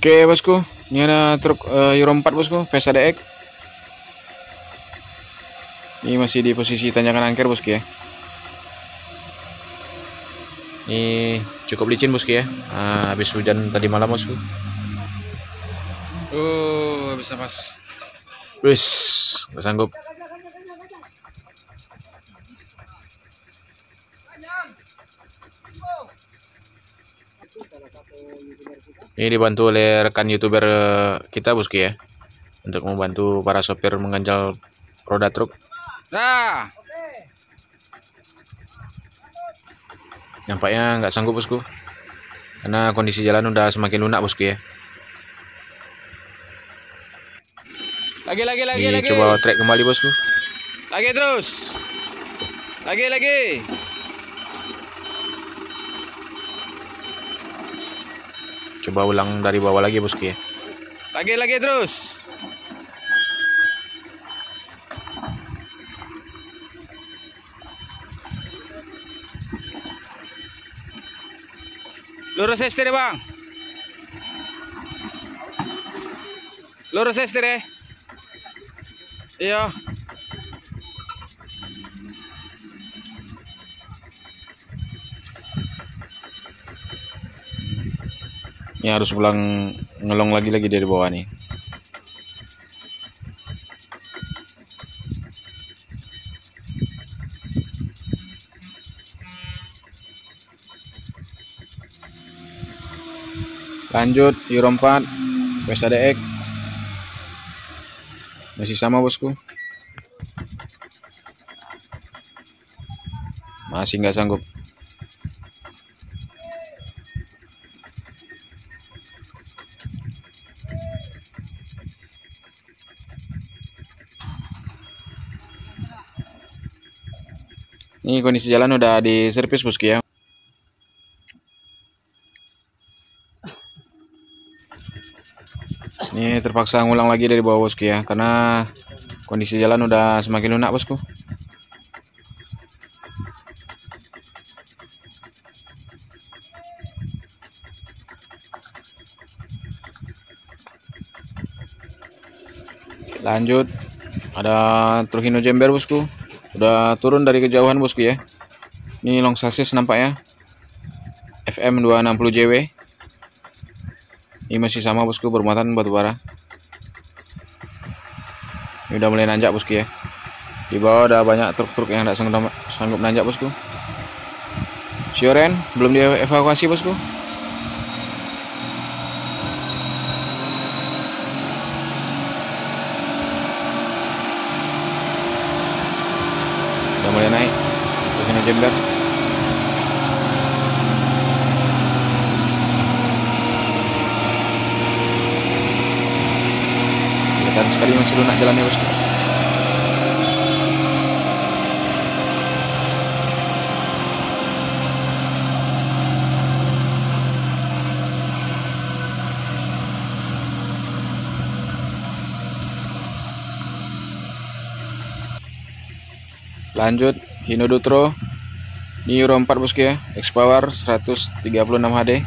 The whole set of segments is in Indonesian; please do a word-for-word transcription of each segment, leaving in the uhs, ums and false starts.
Oke bosku, ini ada truk uh, Euro empat bosku, Vesta D X. Ini masih di posisi tanjakan angker bosku ya. Ini cukup licin bosku ya, nah, habis hujan tadi malam bosku. Oh, bisa pas. Wis, nggak sanggup. Ini dibantu oleh rekan youtuber kita bosku ya, untuk membantu para sopir mengganjal roda truk. Nah, nampaknya nggak sanggup bosku, karena kondisi jalan udah semakin lunak bosku ya. Lagi lagi lagi Ini lagi. Coba trek kembali bosku. Lagi terus. Lagi lagi. Coba ulang dari bawah lagi bosku ya. Lagi lagi terus. Lurus setir bang. Lurus setir ya. Iya. Ini harus pulang ngelong lagi-lagi dari bawah nih. Lanjut Euro empat Vesta D X. Masih sama bosku. Masih nggak sanggup. Ini kondisi jalan udah di servis bosku ya. Ini terpaksa ngulang lagi dari bawah bosku ya, karena kondisi jalan udah semakin lunak bosku. Lanjut, ada truk Hino Jember bosku, udah turun dari kejauhan bosku ya. Ini long chassis nampaknya, F M dua enam nol J W. Ini masih sama bosku, bermuatan batu bara. Ini udah mulai nanjak bosku ya. Di bawah ada banyak truk-truk yang tidak sanggup, sanggup nanjak bosku. Sioren belum dievakuasi bosku. Udah mulai naik truk Hino Jember. Dan sekali masih lunak jalannya bosku. Lanjut Hino Dutro ini Euro empat bosku ya, X-Power seratus tiga puluh enam H D.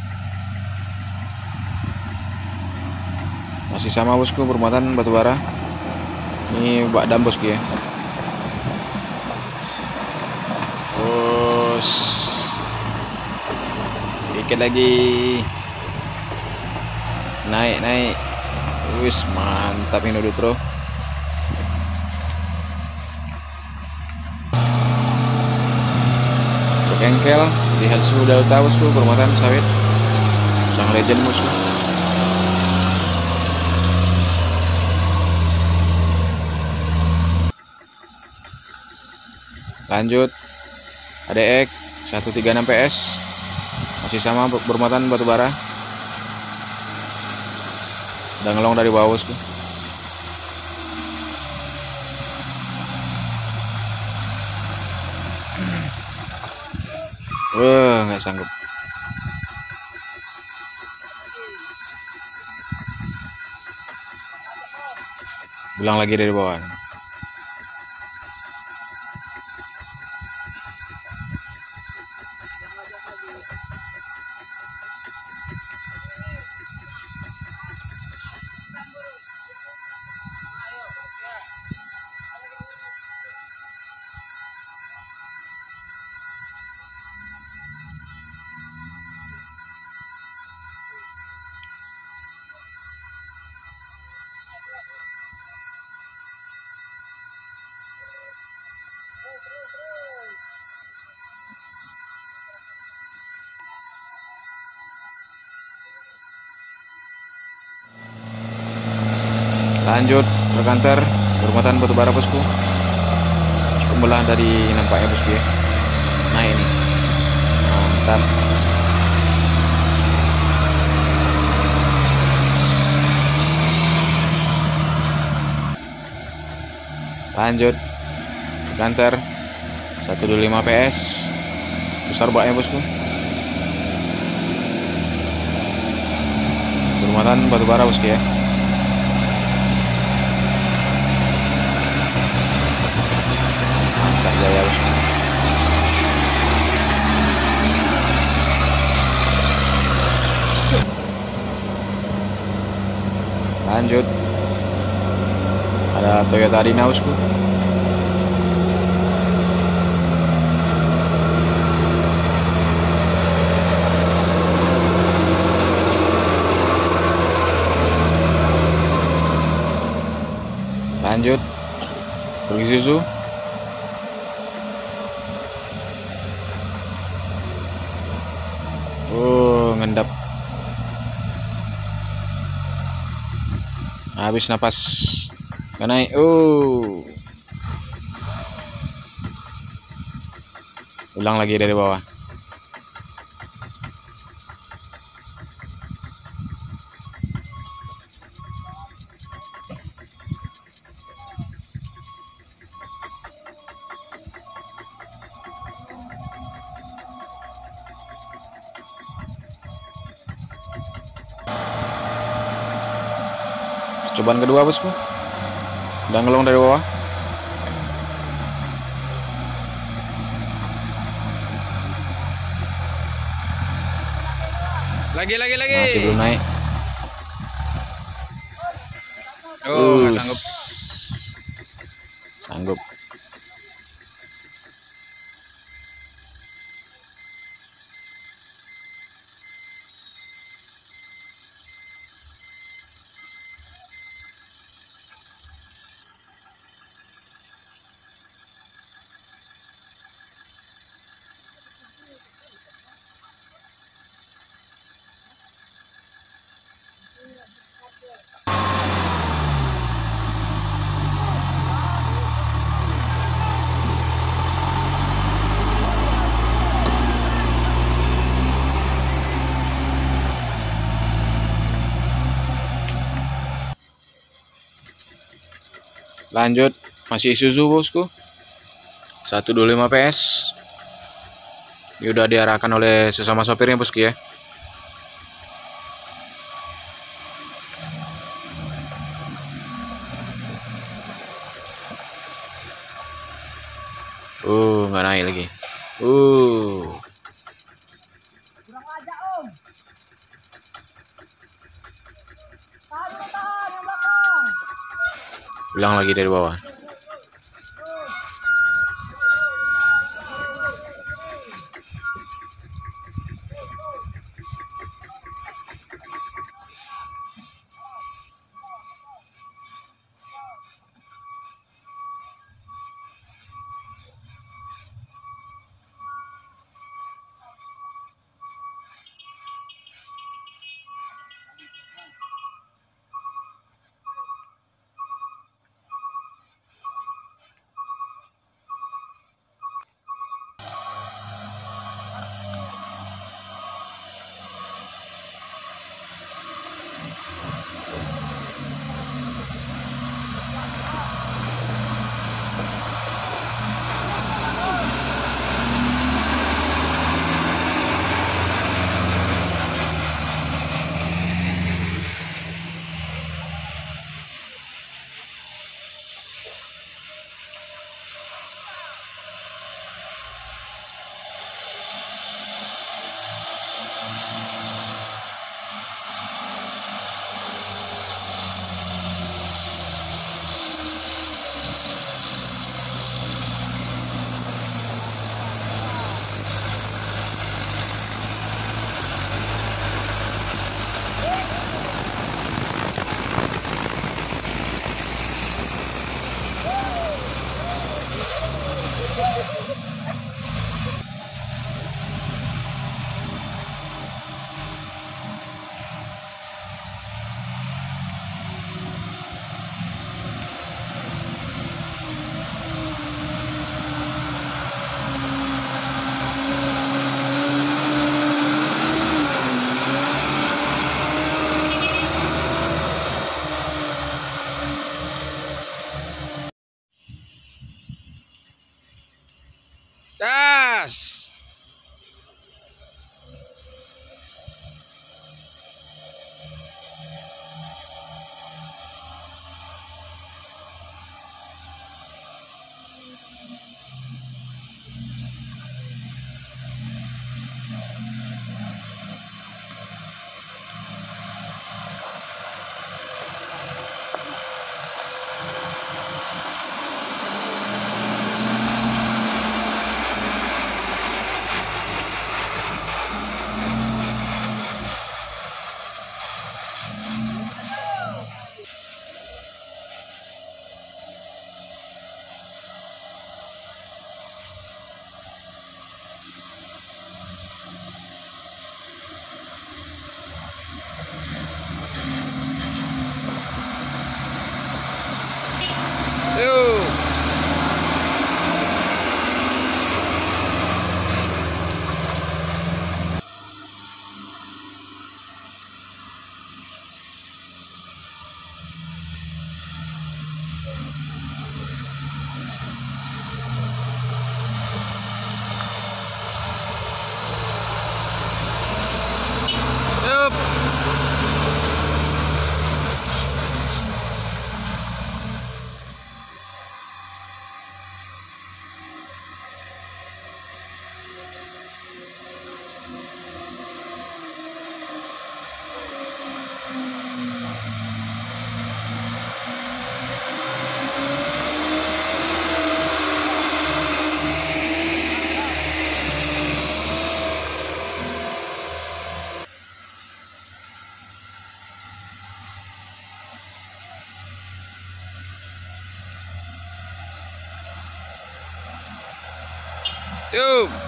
Masih sama bosku, bermuatan batu bara. Ini bak dam bosku ya. Terus dikit lagi. Naik naik. Wis mantap Hino Dutro. Truk engkel di Hatsu Delta bosku, bermuatan sawit. Sang legend bosku. Lanjut A D X seratus tiga puluh enam P S, masih sama bermuatan batu bara. Udah ngelong dari bawah bosku. Wah, nggak sanggup. Ulang lagi dari bawah. Lanjut berkantor bermuatan batu bara bosku. Cukup belah dari nampaknya bosku ya. Naik nih. Mantap. Lanjut berkantor seratus dua puluh lima P S. Besar baknya bosku. Bermuatan batu bara bosku ya. Mantap jaya bosku. Lanjut ada Toyota Arina bosku. Lanjut truk Isuzu. Oh, ngendap. Habis napas. Gak naik. Oh. Ulang lagi dari bawah. Cobaan kedua bosku. Udah ngelong dari bawah. Lagi lagi lagi. Masih belum naik. Oh, nggak Us. sanggup. Sanggup. Lanjut masih Isuzu bosku. seratus dua puluh lima P S. Ini udah diarahkan oleh sesama sopirnya bosku ya. Uh, nggak naik lagi. Uh. Ulang lagi dari bawah. gas. Yuk. Yup. Yuk.